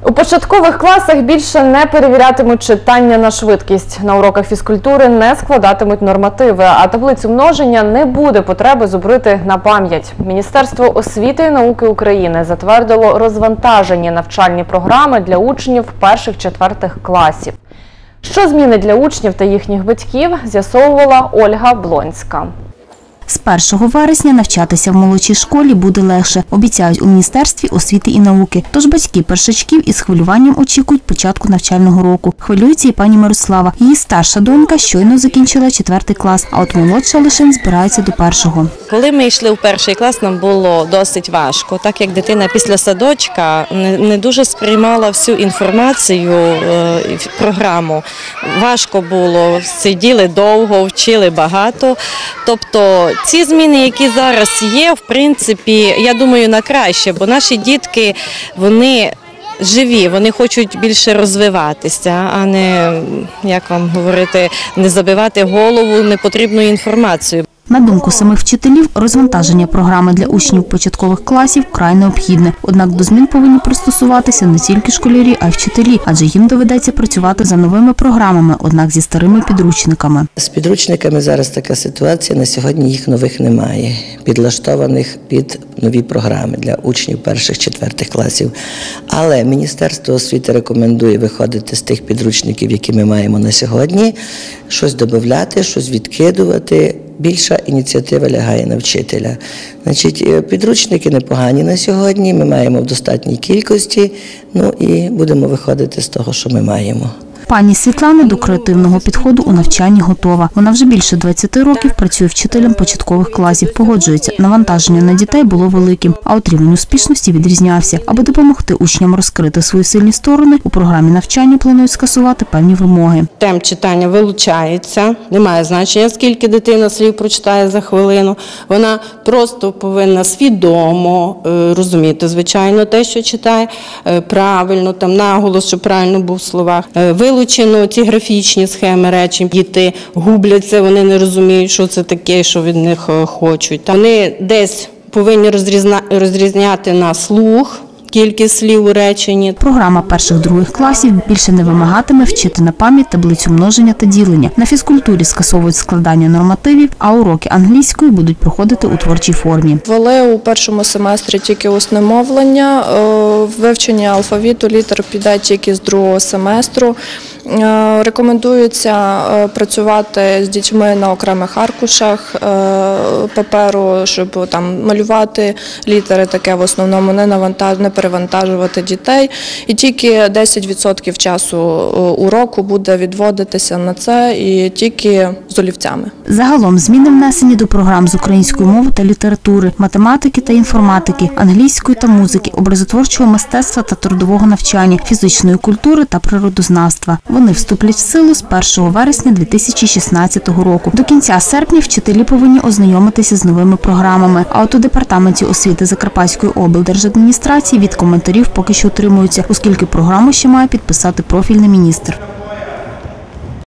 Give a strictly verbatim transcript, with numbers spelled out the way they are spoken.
У початкових класах більше не перевірятимуть читання на швидкість. На уроках фізкультури не складатимуть нормативи, а таблицю множення не буде потреби зубрити на пам'ять. Міністерство освіти і науки України затвердило розвантажені навчальні програми для учнів перших-четвертих класів. Що змінить для учнів та їхніх батьків, з'ясовувала Ольга Блонська. З першого вересня навчатися в молодшій школі буде легше, обіцяють у Міністерстві освіти і науки. Тож батьки першачків із хвилюванням очікують початку навчального року. Хвилюється і пані Мирослава. Її старша донька щойно закінчила четвертий клас, а от молодша лише збирається до першого. Коли ми йшли в перший клас, нам було досить важко, так як дитина після садочка не дуже сприймала всю інформацію, програму. Важко було, сиділи довго, вчили багато. Тобто ці зміни, які зараз є, в принципі, я думаю, на краще, бо наші дітки, вони живі, вони хочуть більше розвиватися, а не, як вам говорити, не забивати голову непотрібною інформацією. На думку самих вчителів, розвантаження програми для учнів початкових класів вкрай необхідне. Однак до змін повинні пристосуватися не тільки школярі, а й вчителі, адже їм доведеться працювати за новими програмами, однак зі старими підручниками. З підручниками зараз така ситуація, на сьогодні їх нових немає, підлаштованих під нові програми для учнів перших-четвертих класів. Але Міністерство освіти рекомендує виходити з тих підручників, які ми маємо на сьогодні, щось додавати, щось відкидувати. Більша ініціатива лягає на вчителя. Значить, підручники непогані на сьогодні, ми маємо в достатній кількості, ну і будемо виходити з того, що ми маємо. Пані Світлана до креативного підходу у навчанні готова. Вона вже більше двадцяти років працює вчителем початкових класів. Погоджується, навантаження на дітей було великим, а от рівень успішності відрізнявся. Аби допомогти учням розкрити свої сильні сторони, у програмі навчання планують скасувати певні вимоги. Темп читання вилучається, немає значення, скільки дитина слів прочитає за хвилину. Вона просто повинна свідомо розуміти, звичайно, те, що читає, правильно, там наголос, щоб правильно був в словах. Вилучено ці графічні схеми речень, діти губляться, вони не розуміють, що це таке, що від них хочуть. Вони десь повинні розрізняти на слух кількість слів у реченні. Програма перших-других класів більше не вимагатиме вчити на пам'ять таблицю множення та ділення. На фізкультурі скасовують складання нормативів, а уроки англійської будуть проходити у творчій формі. Ввели у першому семестрі тільки усне мовлення, вивчення алфавіту, літер піде тільки з другого семестру. Рекомендується працювати з дітьми на окремих аркушах паперу, щоб там малювати літери, таке в основному не навантаж, не перевантажувати дітей. І тільки десять відсотків часу уроку буде відводитися на це і тільки з олівцями. Загалом зміни внесені до програм з української мови та літератури, математики та інформатики, англійської та музики, образотворчого мистецтва та трудового навчання, фізичної культури та природознавства. Вони вступлять в силу з першого вересня дві тисячі шістнадцятого року. До кінця серпня вчителі повинні ознайомитися з новими програмами. А от у Департаменті освіти Закарпатської облдержадміністрації від коментарів поки що утримуються, оскільки програму ще має підписати профільний міністр.